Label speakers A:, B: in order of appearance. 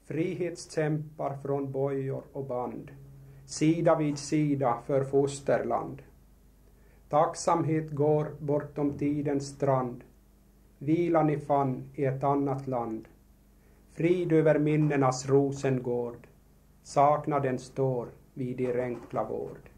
A: Frihetskämpar från bojor och band, sida vid sida för fosterland. Tacksamhet går bortom tidens strand, vila ni fann i ett annat land. Frid över minnenas Rosengård, saknaden står vid er enkla vård.